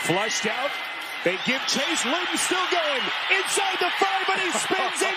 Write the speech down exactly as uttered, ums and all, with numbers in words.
Flushed out. They give chase. Luton still going inside the five, but he spins in